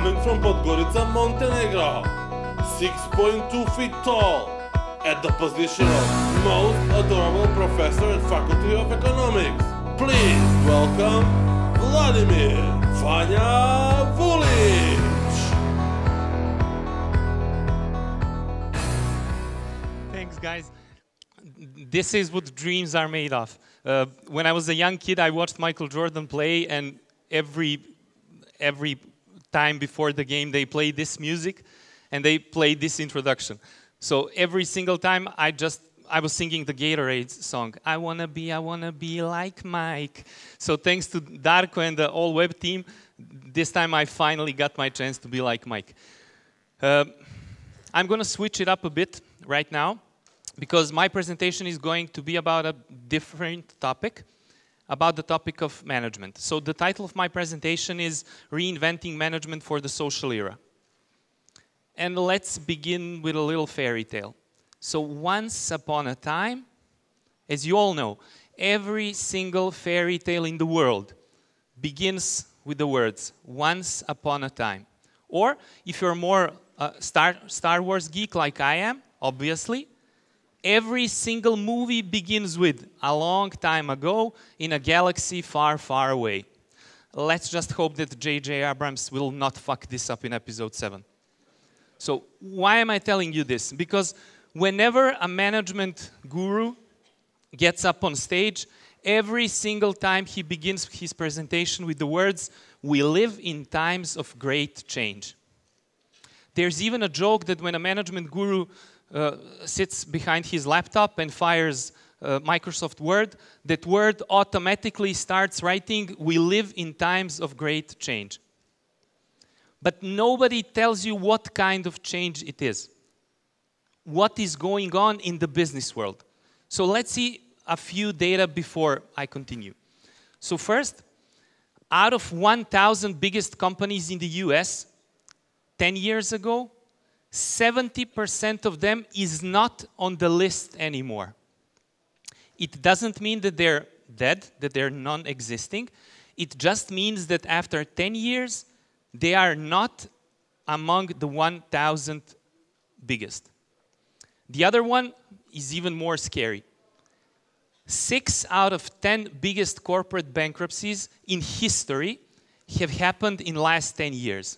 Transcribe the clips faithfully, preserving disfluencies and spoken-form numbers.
coming from Podgorica, Montenegro, six point two feet tall, at the position of most adorable professor at Faculty of Economics. Please welcome Vladimir Vulic. Thanks, guys. This is what dreams are made of. Uh, when I was a young kid, I watched Michael Jordan play, and every every time before the game, they played this music, and they played this introduction. So every single time, I just I was singing the Gatorade song. I wanna be, I wanna be like Mike. So thanks to Darko and the all web team, this time I finally got my chance to be like Mike. Uh, I'm gonna switch it up a bit right now, because my presentation is going to be about a different topic, about the topic of management. So the title of my presentation is Reinventing Management for the Social Era. And let's begin with a little fairy tale. So once upon a time, as you all know, every single fairy tale in the world begins with the words, once upon a time. Or if you're more uh, Star, Star Wars geek like I am, obviously, every single movie begins with a long time ago in a galaxy far, far away. Let's just hope that J J Abrams will not fuck this up in episode seven. So why am I telling you this? Because whenever a management guru gets up on stage, every single time he begins his presentation with the words, "We live in times of great change." There's even a joke that when a management guru Uh, sits behind his laptop and fires uh, Microsoft Word, that Word automatically starts writing, "We live in times of great change." But nobody tells you what kind of change it is. What is going on in the business world? So let's see a few data before I continue. So first, out of one thousand biggest companies in the U S ten years ago, seventy percent of them is not on the list anymore. It doesn't mean that they're dead, that they're non-existing. It just means that after ten years, they are not among the one thousand biggest. The other one is even more scary. Six out of ten biggest corporate bankruptcies in history have happened in the last ten years.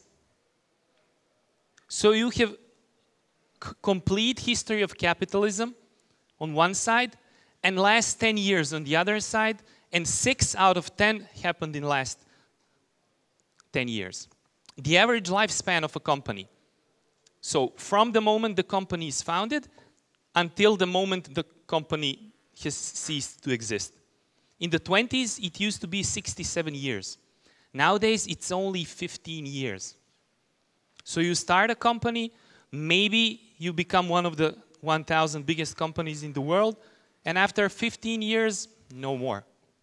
So you have complete history of capitalism on one side, and last ten years on the other side, and six out of ten happened in the last ten years. The average lifespan of a company, so from the moment the company is founded until the moment the company has ceased to exist. In the twenties, it used to be sixty-seven years. Nowadays, it's only fifteen years. So you start a company, maybe you become one of the one thousand biggest companies in the world, and after fifteen years, no more.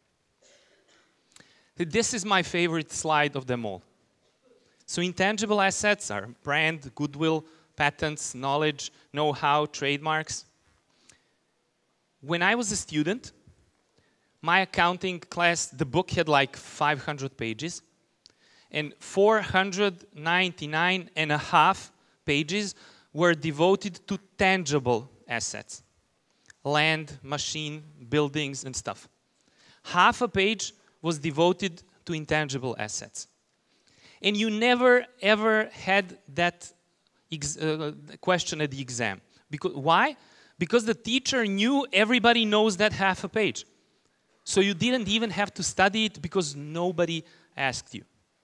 This is my favorite slide of them all. So intangible assets are brand, goodwill, patents, knowledge, know-how, trademarks. When I was a student, my accounting class, the book had like five hundred pages, and four hundred ninety-nine and a half pages were devoted to tangible assets. Land, machine, buildings, and stuff. Half a page was devoted to intangible assets. And you never, ever had that ex uh, question at the exam. Because, why? Because the teacher knew everybody knows that half a page. So you didn't even have to study it because nobody asked you.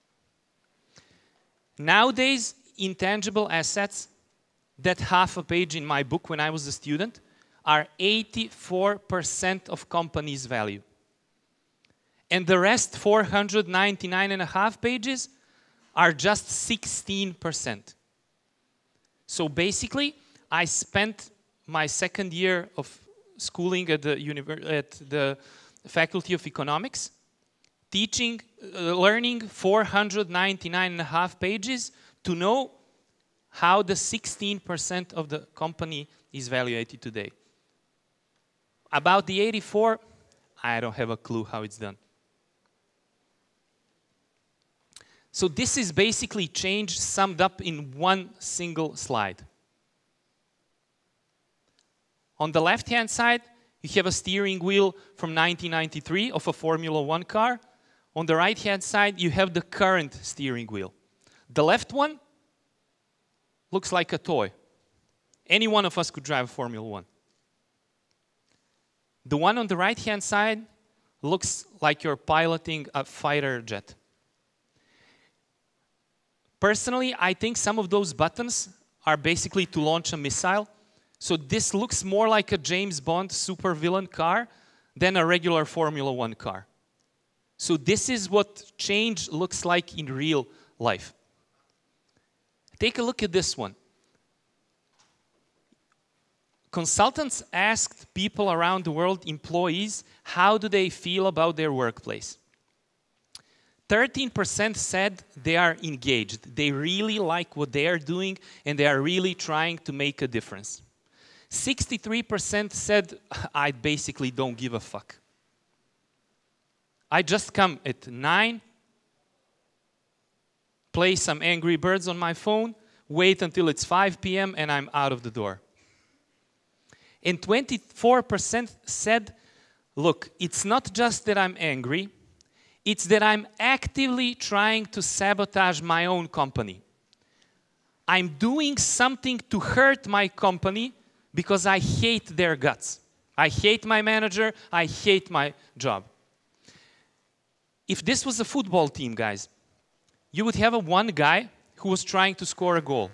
Nowadays, intangible assets, that half a page in my book when I was a student, are eighty-four percent of company's value. And the rest, four hundred ninety-nine and a half pages, are just sixteen percent. So basically, I spent my second year of schooling at the, at the Faculty of Economics teaching, uh, learning four hundred ninety-nine and a half pages to know how the sixteen percent of the company is valuated today. About the eighty-four, I don't have a clue how it's done. So this is basically change summed up in one single slide. On the left-hand side, you have a steering wheel from nineteen ninety-three of a Formula One car. On the right-hand side, you have the current steering wheel. The left one looks like a toy. Any one of us could drive a Formula One. The one on the right-hand side looks like you're piloting a fighter jet. Personally, I think some of those buttons are basically to launch a missile. So this looks more like a James Bond supervillain car than a regular Formula One car. So this is what change looks like in real life. Take a look at this one. Consultants asked people around the world, employees, how do they feel about their workplace? thirteen percent said they are engaged. They really like what they are doing and they are really trying to make a difference. sixty-three percent said, I basically don't give a fuck. I just come at nine, play some Angry Birds on my phone, wait until it's five p m and I'm out of the door. And twenty-four percent said, look, it's not just that I'm angry, it's that I'm actively trying to sabotage my own company. I'm doing something to hurt my company because I hate their guts. I hate my manager, I hate my job. If this was a football team, guys, you would have a one guy who was trying to score a goal.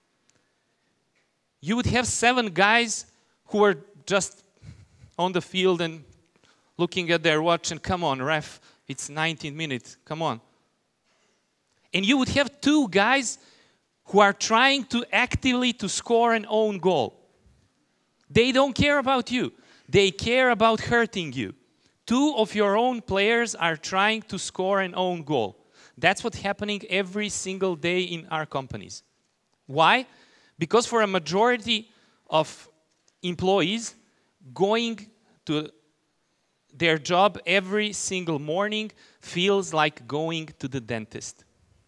You would have seven guys who were just on the field and looking at their watch and, come on, ref, it's nineteen minutes, come on. And you would have two guys who are trying to actively to score an own goal. They don't care about you. They care about hurting you. Two of your own players are trying to score an own goal. That's what's happening every single day in our companies. Why? Because for a majority of employees, going to their job every single morning feels like going to the dentist.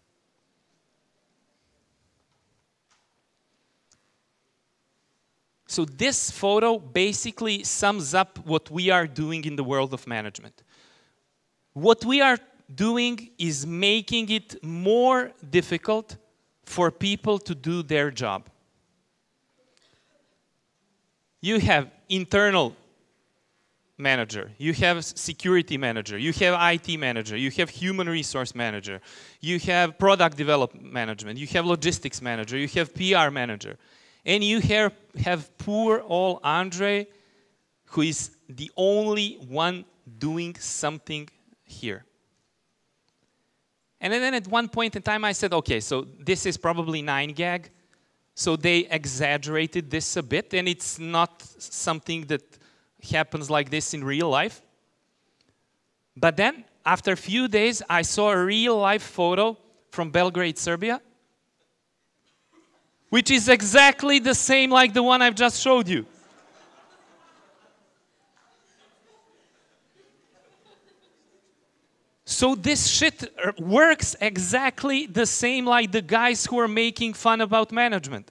So this photo basically sums up what we are doing in the world of management. What we are doing is making it more difficult for people to do their job. You have internal manager, you have security manager, you have I T manager, you have human resource manager, you have product development management, you have logistics manager, you have P R manager. And you have, have poor old Andre, who is the only one doing something here. And then at one point in time I said, okay, so this is probably nine gag. So they exaggerated this a bit, and it's not something that happens like this in real life. But then, after a few days, I saw a real-life photo from Belgrade, Serbia, which is exactly the same like the one I've just showed you. So this shit works exactly the same like the guys who are making fun about management.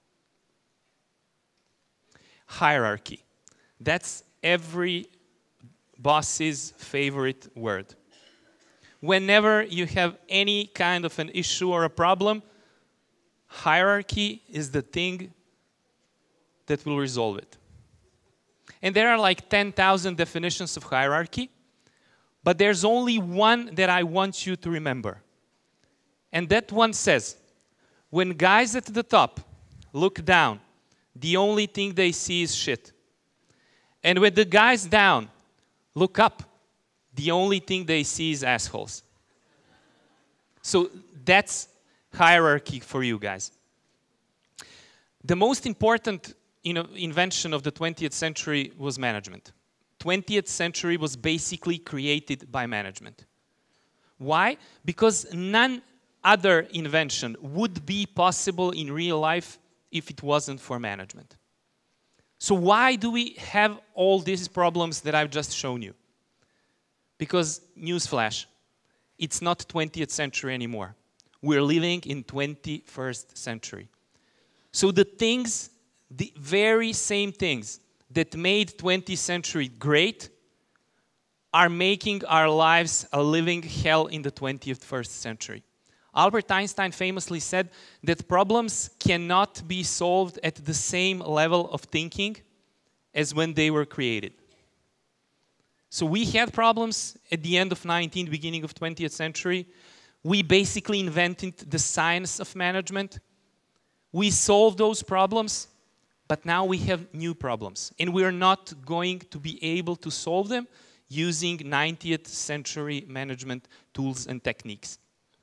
Hierarchy. That's every boss's favorite word. Whenever you have any kind of an issue or a problem, hierarchy is the thing that will resolve it. And there are like ten thousand definitions of hierarchy. But there's only one that I want you to remember. And that one says, when guys at the top look down, the only thing they see is shit. And when the guys down look up, the only thing they see is assholes. So that's hierarchy for you guys. The most important, you know, invention of the twentieth century was management. twentieth century was basically created by management. Why? Because none other invention would be possible in real life if it wasn't for management. So why do we have all these problems that I've just shown you? Because, newsflash, it's not twentieth century anymore. We're living in twenty-first century. So the things, the very same things that made twentieth century great are making our lives a living hell in the twenty-first century. Albert Einstein famously said that problems cannot be solved at the same level of thinking as when they were created. So we had problems at the end of nineteenth, beginning of twentieth century. We basically invented the science of management. We solved those problems, but now we have new problems. And we are not going to be able to solve them using nineteenth century management tools and techniques.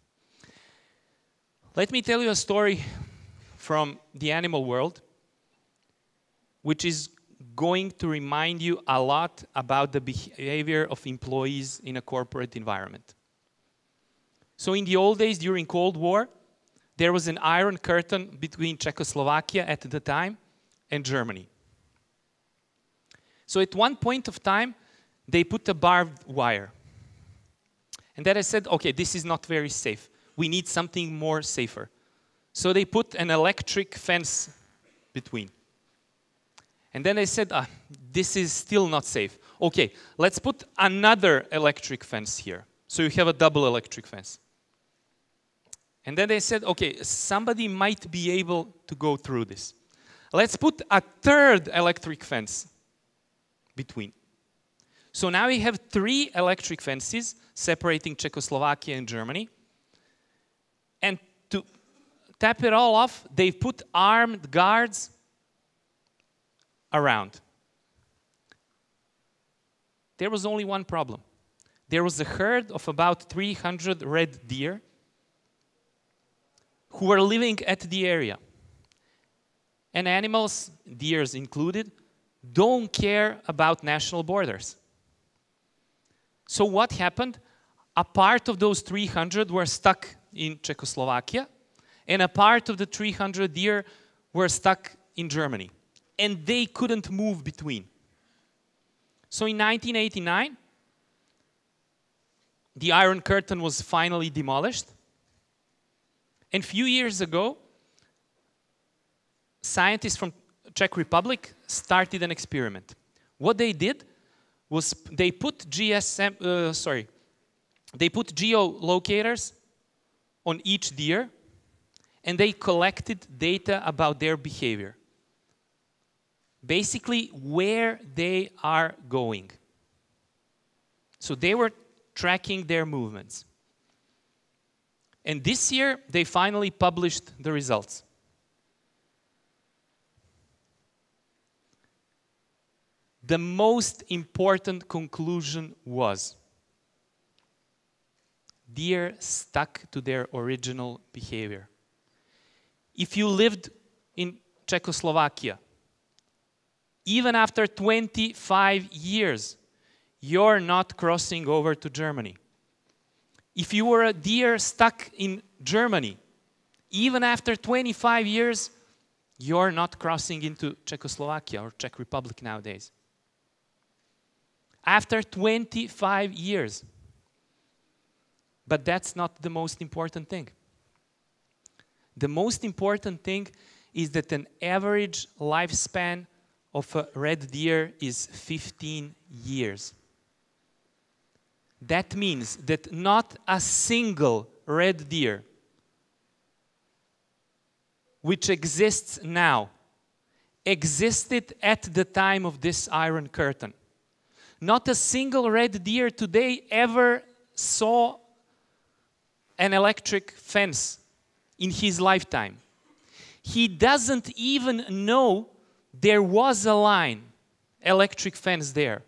Let me tell you a story from the animal world, which is going to remind you a lot about the behavior of employees in a corporate environment. So in the old days, during Cold War, there was an iron curtain between Czechoslovakia at the time and Germany. So at one point of time, they put a barbed wire. And then I said, okay, this is not very safe. We need something more safer. So they put an electric fence between. And then they said, ah, this is still not safe. Okay, let's put another electric fence here. So you have a double electric fence. And then they said, okay, somebody might be able to go through this. Let's put a third electric fence between. So now we have three electric fences separating Czechoslovakia and Germany. And to tap it all off, they put armed guards around. There was only one problem. There was a herd of about three hundred red deer who were living at the area. And animals, deers included, don't care about national borders. So what happened? A part of those three hundred were stuck in Czechoslovakia, and a part of the three hundred deer were stuck in Germany. And they couldn't move between. So in nineteen eighty-nine, the Iron Curtain was finally demolished. And a few years ago, scientists from Czech Republic started an experiment. What they did was they put G S M, uh, sorry, they put geolocators on each deer, and they collected data about their behavior. Basically, where they are going. So they were tracking their movements. And this year, they finally published the results. The most important conclusion was deer stuck to their original behavior. If you lived in Czechoslovakia, even after twenty-five years, you're not crossing over to Germany. If you were a deer stuck in Germany, even after twenty-five years, you're not crossing into Czechoslovakia or Czech Republic nowadays. After twenty-five years. But that's not the most important thing. The most important thing is that an average lifespan of a red deer is fifteen years. That means that not a single red deer which exists now existed at the time of this Iron Curtain. Not a single red deer today ever saw an electric fence in his lifetime. He doesn't even know there was a line, electric fence there.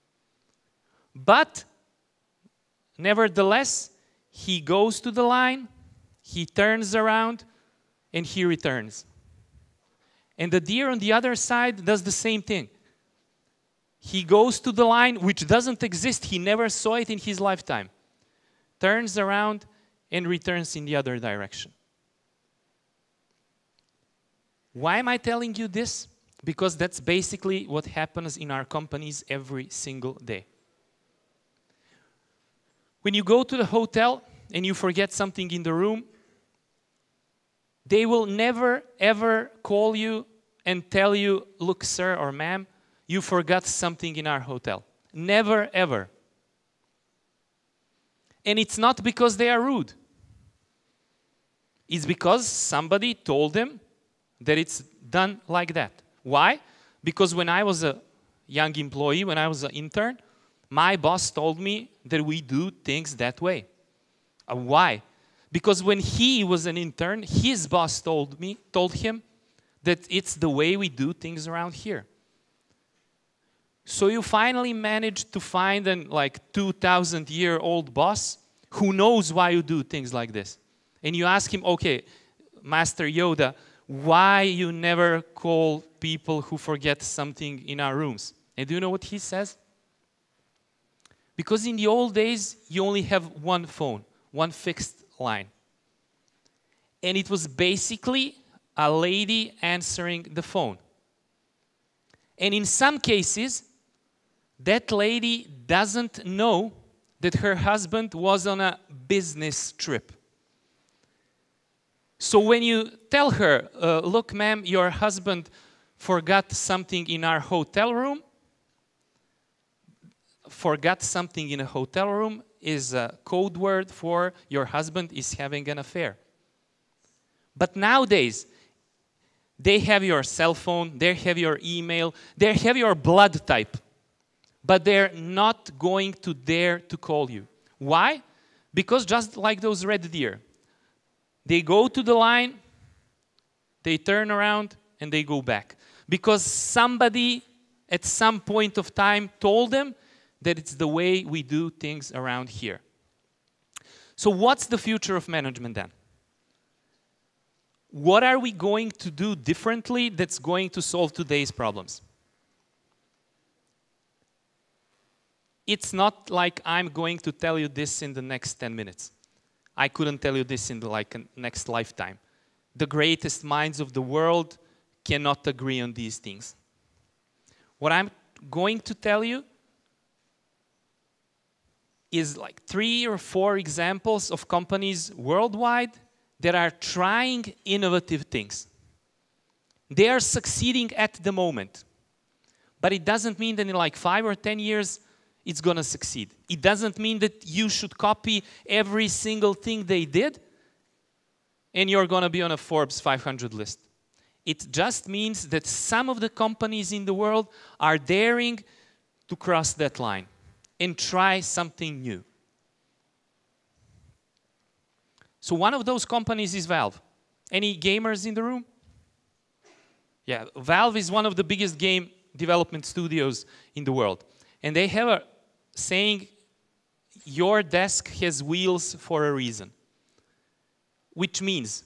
But nevertheless, he goes to the line, he turns around, and he returns. And the deer on the other side does the same thing. He goes to the line, which doesn't exist, he never saw it in his lifetime, turns around, and returns in the other direction. Why am I telling you this? Because that's basically what happens in our companies every single day. When you go to the hotel and you forget something in the room, They will never, ever call you and tell you, look, sir or ma'am, you forgot something in our hotel. Never, ever. And it's not because they are rude. It's because somebody told them that it's done like that. Why? Because when I was a young employee, when I was an intern, my boss told me that we do things that way. Uh, why? Because when he was an intern, his boss told me, told him that it's the way we do things around here. So you finally managed to find a like two thousand year old boss who knows why you do things like this. And you ask him, okay, Master Yoda, why you never call people who forget something in our rooms? And do you know what he says? Because in the old days, you only have one phone, one fixed line. And it was basically a lady answering the phone. And in some cases, that lady doesn't know that her husband was on a business trip. So when you tell her, uh, look, ma'am, your husband forgot something in our hotel room, forgot something in a hotel room is a code word for your husband is having an affair. But nowadays, they have your cell phone, they have your email, they have your blood type, but they're not going to dare to call you. Why? Because just like those red deer, they go to the line, they turn around, and they go back. Because somebody at some point of time told them that it's the way we do things around here. So what's the future of management then? What are we going to do differently that's going to solve today's problems? It's not like I'm going to tell you this in the next ten minutes. I couldn't tell you this in the like next lifetime. The greatest minds of the world cannot agree on these things. What I'm going to tell you is like three or four examples of companies worldwide that are trying innovative things. They are succeeding at the moment. But it doesn't mean that in like five or ten years, it's going to succeed. It doesn't mean that you should copy every single thing they did and you're going to be on a Forbes five hundred list. It just means that some of the companies in the world are daring to cross that line and try something new. So one of those companies is Valve. Any gamers in the room? Yeah, Valve is one of the biggest game development studios in the world. And they have a saying, your desk has wheels for a reason. Which means,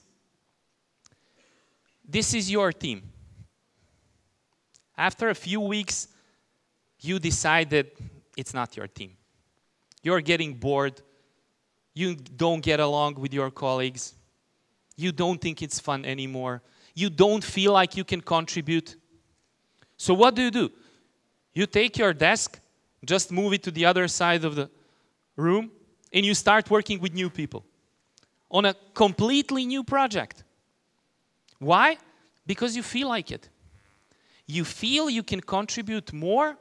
this is your team. After a few weeks, you decide that it's not your team. You're getting bored. You don't get along with your colleagues. You don't think it's fun anymore. You don't feel like you can contribute. So what do you do? You take your desk, just move it to the other side of the room, and you start working with new people on a completely new project. Why? Because you feel like it. You feel you can contribute more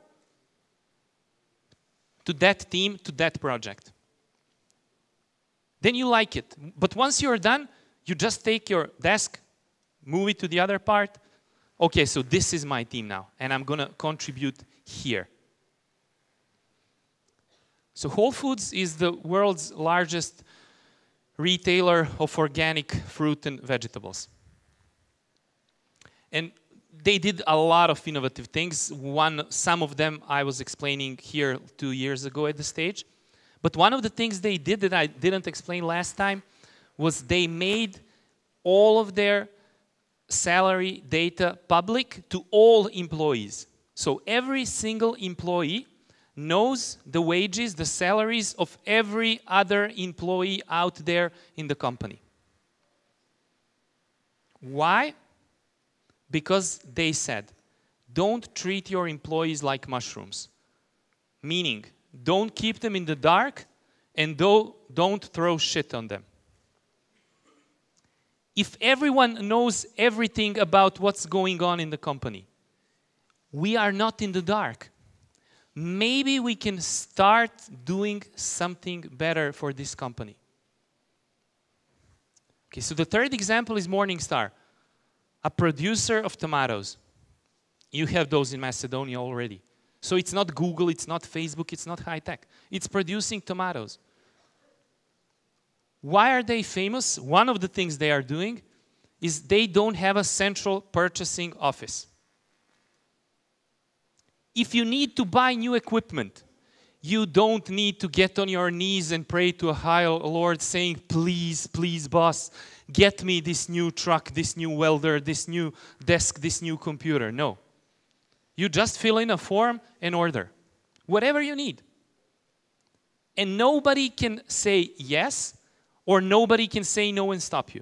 to that team, to that project. Then you like it. But once you're done, you just take your desk, move it to the other part. Okay, so this is my team now, and I'm going to contribute here. So Whole Foods is the world's largest retailer of organic fruit and vegetables. And they did a lot of innovative things. One, some of them I was explaining here two years ago at the stage. But one of the things they did that I didn't explain last time was they made all of their salary data public to all employees. So every single employee knows the wages, the salaries of every other employee out there in the company. Why? Because they said, don't treat your employees like mushrooms. Meaning, don't keep them in the dark and don't throw shit on them. if everyone knows everything about what's going on in the company, we are not in the dark. Maybe we can start doing something better for this company. Okay, so the third example is Morningstar, a producer of tomatoes. You have those in Macedonia already. So it's not Google, it's not Facebook, it's not high tech. It's producing tomatoes. Why are they famous? One of the things they are doing is they don't have a central purchasing office. If you need to buy new equipment, you don't need to get on your knees and pray to a high Lord saying, please, please, boss, get me this new truck, this new welder, this new desk, this new computer. No. You just fill in a form and order. Whatever you need. And nobody can say yes, or nobody can say no and stop you.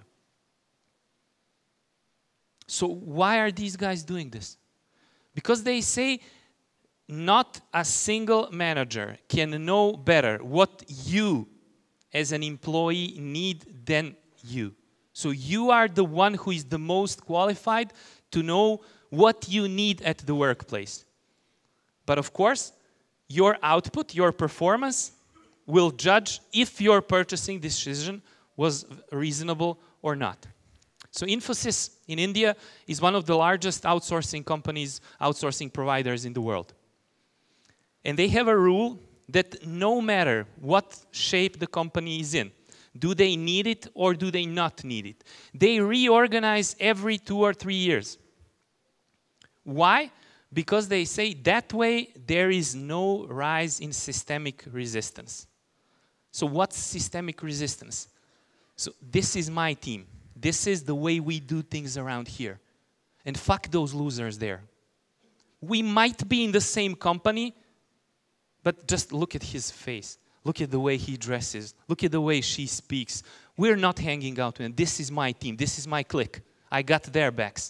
So why are these guys doing this? Because they say not a single manager can know better what you as an employee need than you. So you are the one who is the most qualified to know what you need at the workplace. But of course, your output, your performance will judge if your purchasing decision was reasonable or not. So Infosys in India is one of the largest outsourcing companies, outsourcing providers in the world. And they have a rule that no matter what shape the company is in, do they need it or do they not need it, they reorganize every two or three years. Why? Because they say that way there is no rise in systemic resistance. So what's systemic resistance? So this is my team. This is the way we do things around here. And fuck those losers there. We might be in the same company, but just look at his face. Look at the way he dresses. Look at the way she speaks. We're not hanging out with him. This is my team. This is my clique. I got their backs.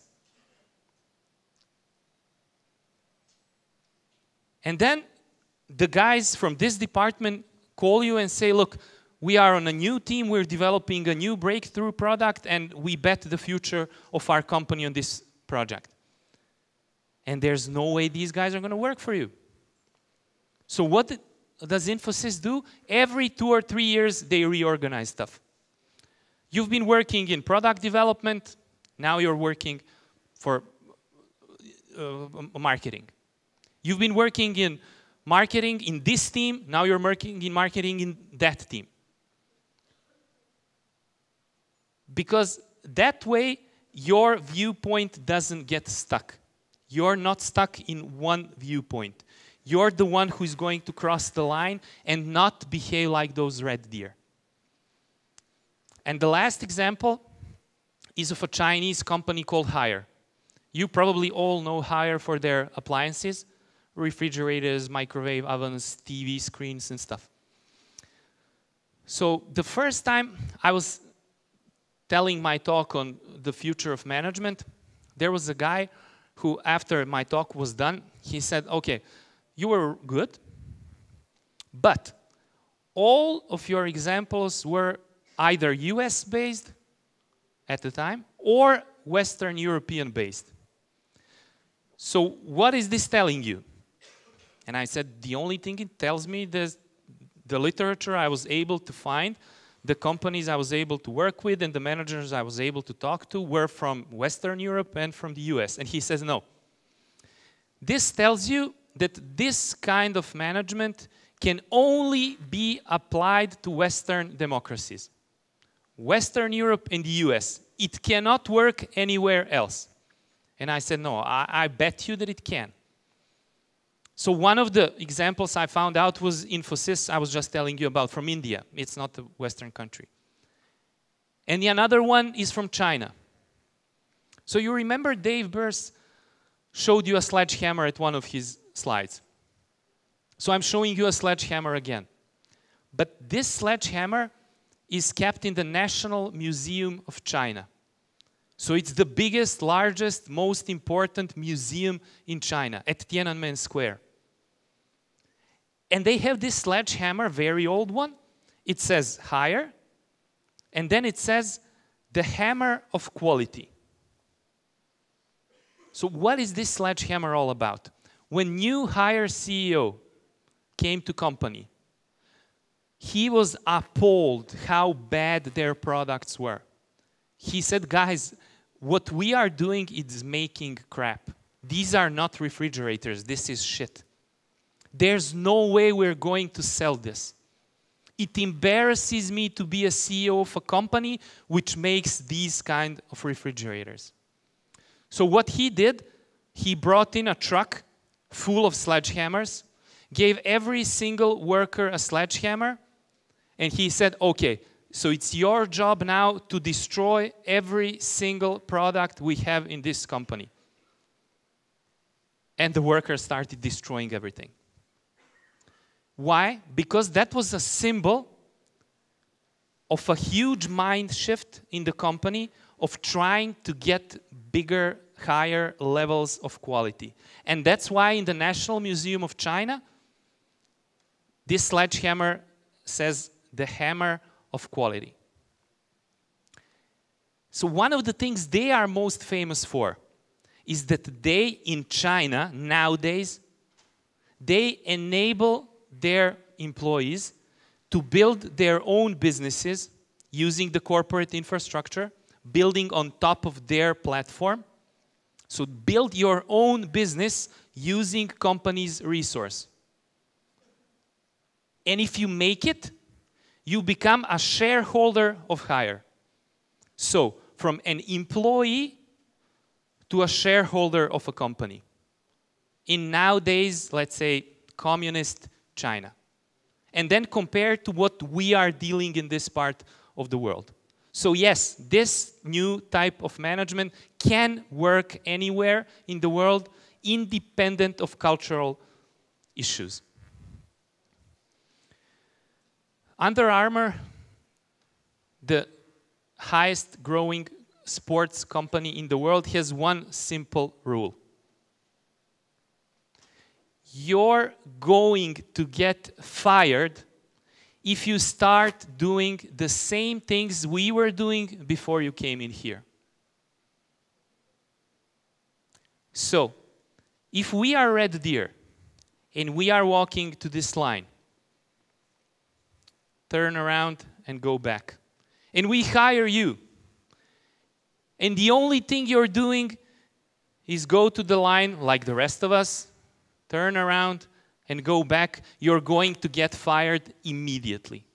And then the guys from this department call you and say, look, we are on a new team, we're developing a new breakthrough product, and we bet the future of our company on this project. And there's no way these guys are going to work for you. So what does Infosys do? Every two or three years, they reorganize stuff. You've been working in product development, now you're working for uh, marketing. You've been working in marketing in this team, now you're working in marketing in that team. Because that way, your viewpoint doesn't get stuck. You're not stuck in one viewpoint. You're the one who's going to cross the line and not behave like those red deer. And the last example is of a Chinese company called Haier. You probably all know Haier for their appliances. Refrigerators, microwave ovens, T V screens and stuff. So the first time I was telling my talk on the future of management, there was a guy who, after my talk was done, he said, okay, you were good, but all of your examples were either U S based at the time or Western European based. So what is this telling you? And I said, the only thing it tells me is the literature I was able to find, the companies I was able to work with, and the managers I was able to talk to were from Western Europe and from the U S. And he says, no. This tells you that this kind of management can only be applied to Western democracies. Western Europe and the U S. It cannot work anywhere else. And I said, no, I, I bet you that it can. So one of the examples I found out was Infosys, I was just telling you about, from India. It's not a Western country. And the another one is from China. So you remember Dave Burst showed you a sledgehammer at one of his slides. So I'm showing you a sledgehammer again. But this sledgehammer is kept in the National Museum of China. So it's the biggest, largest, most important museum in China, at Tiananmen Square. And they have this sledgehammer, very old one. It says Haier, and then it says the hammer of quality. So what is this sledgehammer all about? When new hire C E O came to company, he was appalled how bad their products were. He said, guys, what we are doing is making crap. These are not refrigerators, this is shit. There's no way we're going to sell this. It embarrasses me to be a C E O of a company which makes these kind of refrigerators. So what he did, he brought in a truck full of sledgehammers, gave every single worker a sledgehammer, and he said, okay, so it's your job now to destroy every single product we have in this company. And the workers started destroying everything. Why? Because that was a symbol of a huge mind shift in the company of trying to get bigger, higher levels of quality. And that's why in the National Museum of China, this sledgehammer says the hammer of quality. So one of the things they are most famous for is that they, in China, nowadays, they enable their employees to build their own businesses using the corporate infrastructure, building on top of their platform. So build your own business using company's resource. And if you make it, you become a shareholder of Hire. So from an employee to a shareholder of a company. In nowadays, let's say, communist China. And then compare to what we are dealing in this part of the world. So yes, this new type of management can work anywhere in the world, independent of cultural issues. Under Armour, the highest growing sports company in the world, has one simple rule. You're going to get fired if you start doing the same things we were doing before you came in here. So, if we are Red Deer and we are walking to this line, turn around and go back, and we hire you, and the only thing you're doing is go to the line like the rest of us, turn around and go back, you're going to get fired immediately.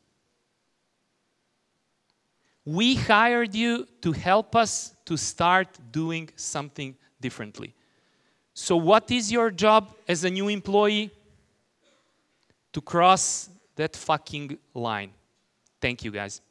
We hired you to help us to start doing something differently. So what is your job as a new employee? To cross that fucking line. Thank you, guys.